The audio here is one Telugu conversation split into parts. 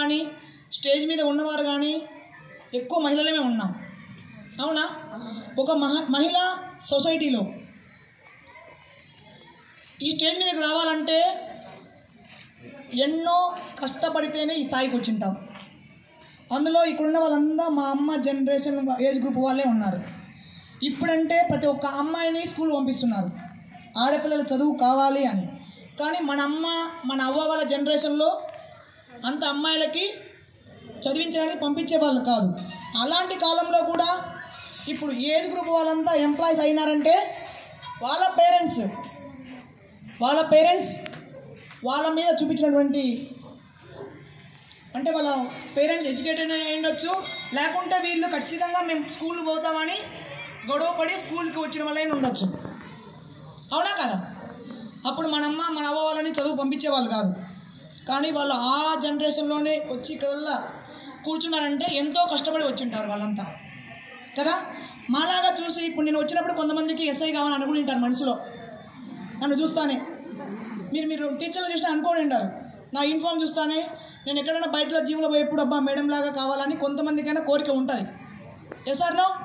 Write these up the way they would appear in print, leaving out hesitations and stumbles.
కానీ స్టేజ్ మీద ఉన్నవారు కానీ ఎక్కువ మహిళలమే ఉన్నాం. అవునా? ఒక మహిళ సొసైటీలో ఈ స్టేజ్ మీదకి రావాలంటే ఎన్నో కష్టపడితేనే ఈ స్థాయికి వచ్చింటాం. అందులో ఇక్కడున్న వాళ్ళంతా మా అమ్మ జనరేషన్ ఏజ్ గ్రూప్ వాళ్ళే ఉన్నారు. ఇప్పుడంటే ప్రతి ఒక్క అమ్మాయిని స్కూల్ పంపిస్తున్నారు, ఆడపిల్లలు చదువు కావాలి అని. కానీ మన అవ్వ వాళ్ళ జనరేషన్లో అంత అమ్మాయిలకి చదివించడానికి పంపించే వాళ్ళు కాదు. అలాంటి కాలంలో కూడా ఇప్పుడు ఏజ్ గ్రూప్ వాళ్ళంతా ఎంప్లాయీస్ అయినారంటే వాళ్ళ పేరెంట్స్ వాళ్ళ మీద చూపించినటువంటి, అంటే వాళ్ళ పేరెంట్స్ ఎడ్యుకేటెడ్ అయి ఉండొచ్చు, లేకుంటే వీళ్ళు ఖచ్చితంగా మేము స్కూల్ పోతామని గొడవపడి స్కూల్కి వచ్చిన వాళ్ళైనా ఉండొచ్చు. అవునా కదా? అప్పుడు మన అవ్వ వాళ్ళని చదువు పంపించేవాళ్ళు కాదు. కానీ వాళ్ళు ఆ జనరేషన్లోనే వచ్చి ఇక్కడల్లా కూర్చున్నారంటే ఎంతో కష్టపడి వచ్చింటారు వాళ్ళంతా కదా. మాలాగా చూసి ఇప్పుడు నేను వచ్చినప్పుడు కొంతమందికి ఎస్ఐ కావాలని అనుకుంటారు మనసులో, నన్ను చూస్తానే. మీరు టీచర్లు చూసినా అనుకోని ఉంటారు, నా యూనిఫామ్ చూస్తానే నేను ఎక్కడైనా బయటలో జీవులో పోయేప్పుడు అబ్బా మేడం లాగా కావాలని కొంతమందికైనా కోరిక ఉంటుంది. Yes or no?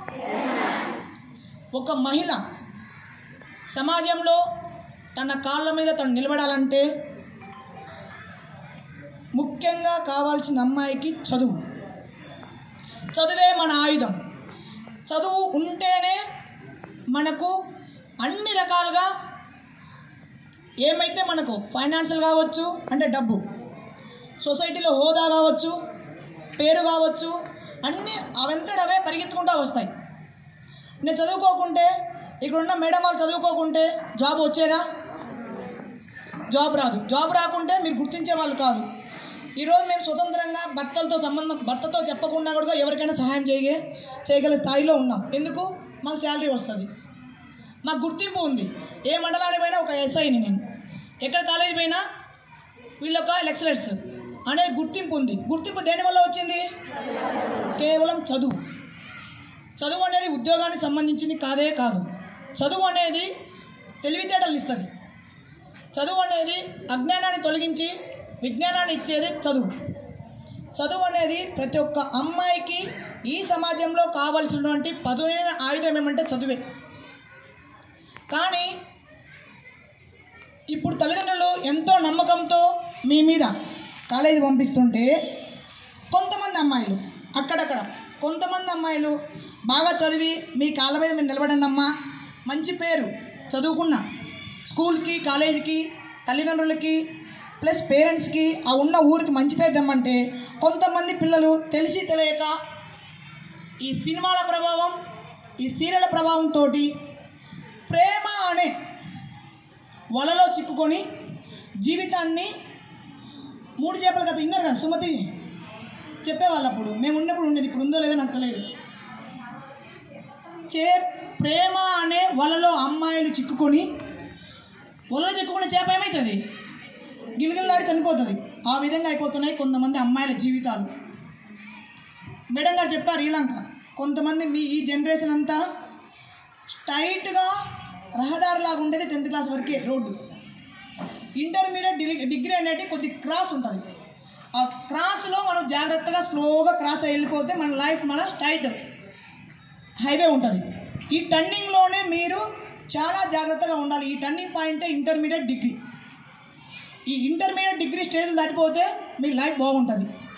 ఒక మహిళ సమాజంలో తన కాళ్ళ మీద తను నిలబడాలంటే ముఖ్యంగా కావాల్సిన అమ్మాయికి చదువే మన ఆయుధం. చదువు ఉంటేనే మనకు అన్ని రకాలుగా ఏమైతే మనకు ఫైనాన్షియల్ కావచ్చు, అంటే డబ్బు, సొసైటీలో హోదా కావచ్చు, పేరు కావచ్చు, అన్నీ అవంతటవే పరిగెత్తుకుంటూ వస్తాయి. నేను చదువుకోకుంటే, ఇక్కడున్న మేడం వాళ్ళు చదువుకోకుంటే జాబ్ వచ్చేదా? జాబ్ రాదు. జాబ్ రాకుంటే మీరు గుర్తించే వాళ్ళు కాదు. ఈరోజు మేము స్వతంత్రంగా భర్తతో చెప్పకుండా కూడా ఎవరికైనా సహాయం చేయగల స్థాయిలో ఉన్నాం. ఎందుకు? మాకు శాలరీ వస్తుంది, మాకు గుర్తింపు ఉంది. ఏ మండలానికి పోయినా ఒక ఎస్ఐని, నేను ఎక్కడ కాలేజీ పోయినా వీళ్ళొక లెక్చరర్స్ అనే గుర్తింపు ఉంది. గుర్తింపు దేనివల్ల వచ్చింది? కేవలం చదువు అనేది ఉద్యోగానికి సంబంధించింది కాదు. చదువు అనేది తెలివితేటలు ఇస్తుంది. చదువు అనేది అజ్ఞానాన్ని తొలగించి విజ్ఞానాన్ని ఇచ్చేది చదువు అనేది ప్రతి ఒక్క అమ్మాయికి ఈ సమాజంలో కావలసినటువంటి పదునైన ఆయుధం ఏమంటే చదువే. కానీ ఇప్పుడు తల్లిదండ్రులు ఎంతో నమ్మకంతో మీ మీద కాలేజీ పంపిస్తుంటే కొంతమంది అమ్మాయిలు బాగా చదివి మీ కాళ్ళ మీద మీరు నిలబడండి అమ్మా, మంచి పేరు చదువుకున్న స్కూల్కి కాలేజీకి తల్లిదండ్రులకి ప్లస్ పేరెంట్స్కి ఆ ఉన్న ఊరికి మంచి పేరు తెమ్మంటే కొంతమంది పిల్లలు తెలిసి తెలియక ఈ సినిమాల ప్రభావం, ఈ సీరియల్ ప్రభావంతో ప్రేమ అనే వలలో చిక్కుకొని జీవితాన్ని 3 చేపల కథ విన్నారు కదా, సుమతి చెప్పేవాళ్ళు. అప్పుడు మేము ఉన్నప్పుడు ఉండేది, ఇప్పుడు ఉందో లేదో నాకు తెలియదు. ప్రేమ అనే వలలో అమ్మాయిలు చిక్కుకొని, వలలో చిక్కుకునే చేప ఏమవుతుంది? గిలగిల్లాడి చనిపోతుంది. ఆ విధంగా అయిపోతున్నాయి కొంతమంది అమ్మాయిల జీవితాలు. మేడం గారు చెప్పారు శ్రీలంక, కొంతమంది ఈ జనరేషన్ అంతా స్ట్రైట్గా రహదారిలాగా ఉండేది 10th క్లాస్ వరకే రోడ్డు. ఇంటర్మీడియట్ డిగ్రీ అనేది కొద్ది క్రాస్ ఉంటుంది. ఆ క్రాస్లో మనం జాగ్రత్తగా స్లోగా క్రాస్ వెళ్ళిపోతే మన లైఫ్ స్ట్రైట్ హైవే ఉంటుంది. ఈ టర్నింగ్లోనే మీరు చాలా జాగ్రత్తగా ఉండాలి. ఈ టర్నింగ్ పాయింటే ఇంటర్మీడియట్ డిగ్రీ. ఈ ఇంటర్మీడియట్ డిగ్రీ స్టేజ్ దాటిపోతే మీ లైఫ్ బాగుంటుంది.